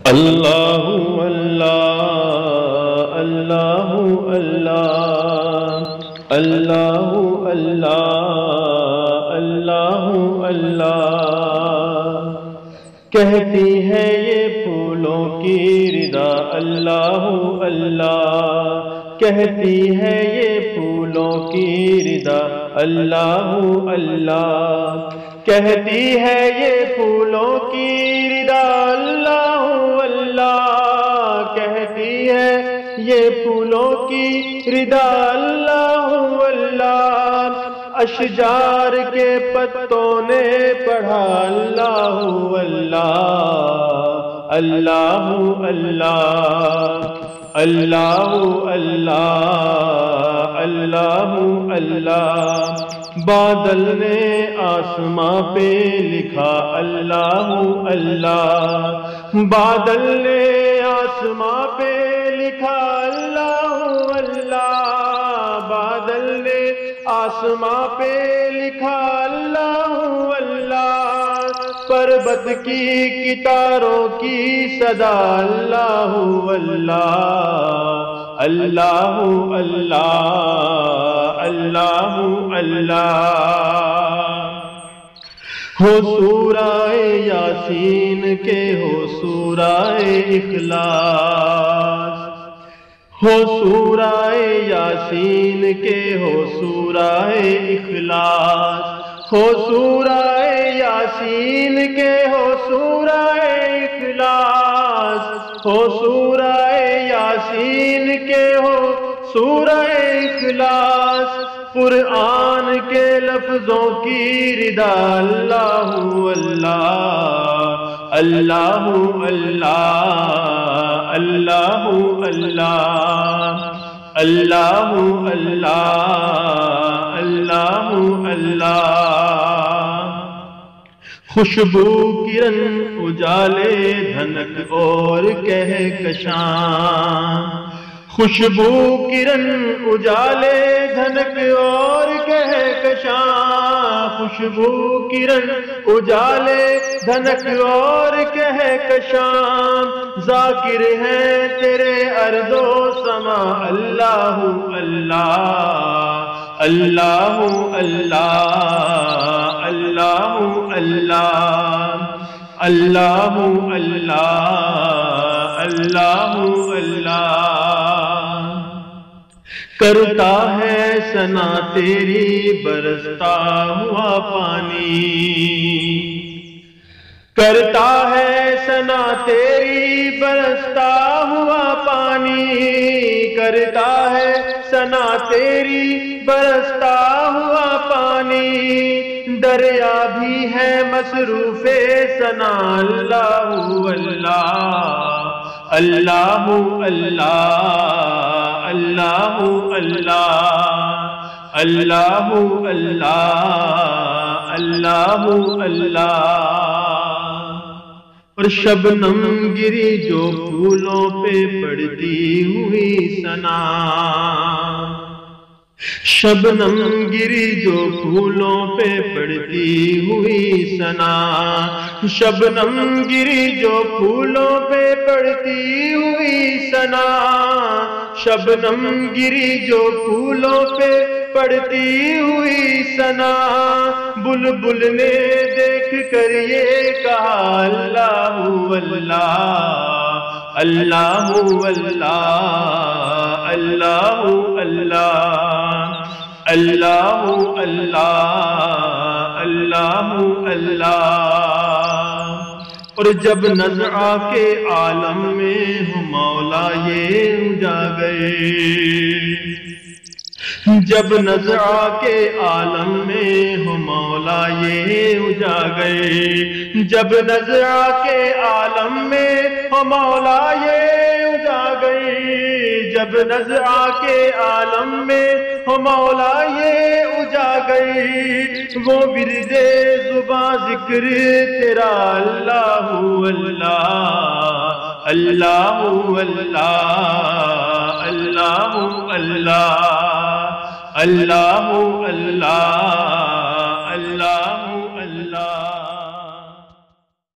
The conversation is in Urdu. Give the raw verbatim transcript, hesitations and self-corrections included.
اللہ اللہ اللہ اللہ اللہ اللہ اللہ اللہ کہتی ہے یہ پھولوں کی ردا اللہ اللہ کہتی ہے یہ پھولوں کی ردا اللہ اللہ کہتی ہے یہ پھولوں کی ردا اللہ اللہ کہتی ہے یہ پھولوں کی ردا اللہ اللہ اشجار کے پتوں نے پڑھا اللہ اللہ اللہ اللہ اللہ اللہ اللہ اللہ بادل نے آسماں پہ لکھا اللہ اللہ بادل نے آسماں پہ لکھا اللہ اللہ بادل نے آسماں پہ لکھا اللہ اللہ پربت کی کتاروں کی صدا اللہ اللہ اللہ اللہ اللہ اللہ ہو سورہ یاسین کے ہو سورہ اخلاص ہو سورہ یاسین کے ہو سورہ اخلاص ہو سورہ یاسین کے ہو سورہ اخلاص ہو سورہ یاسین کے ہو سورہ اخلاص قرآن کے لفظوں کی ردا اللہ اللہ اللہ اللہ اللہ اللہ اللہ اللہ اللہ اللہ خوشبو کرن اجالے دھنک اور کہکشاں خوشبو کرن اجالے دھنک اور کہکشاں خوشبو کرن اجالے دھنک اور کہکشاں ذاکر ہیں تیرے ارض و سما اللہ اللہ اللہ اللہ اللہ اللہ اللہ اللہ اللہ اللہ کرتا ہے ثنا تیری برستا ہوا پانی کرتا ہے ثنا تیری برستا ہوا پانی کرتا ہے ثنا تیری برستا ہوا پانی دریا بھی ہے مصروف ثنا اللہ اللہ اللہ اللہ اللہ اللہ اللہ اللہ اللہ اللہ اور شبنم گری جو پھولوں پہ پڑتی ہوئی ثنا شبنم گری جو پھولوں پہ پڑتی ہوئی ثنا شبنم گری جو پھولوں پہ پڑتی ہوئی ثنا شبنم گری جو پھولوں پہ پڑتی ہوئی ثنا بلبل نے دیکھ کر یہ کہا اللہ اللہ اللہ اللہ اللہ اللہ اللہ اللہ اللہ اللہ اور جب نزعہ کے عالم میں ہو مولا یہ اجاگر جب نزعہ کے عالم میں ہو مولا یہ اجاگر جب نزعہ کے عالم میں ہو مولا یہ اجاگر جب نزعہ کے عالم میں ہو مولا یہ اجاگر وہ ورد زباں ذکر تیرا اللہ اللہ اللہ اللہ اللہ اللہ اللہ اللہ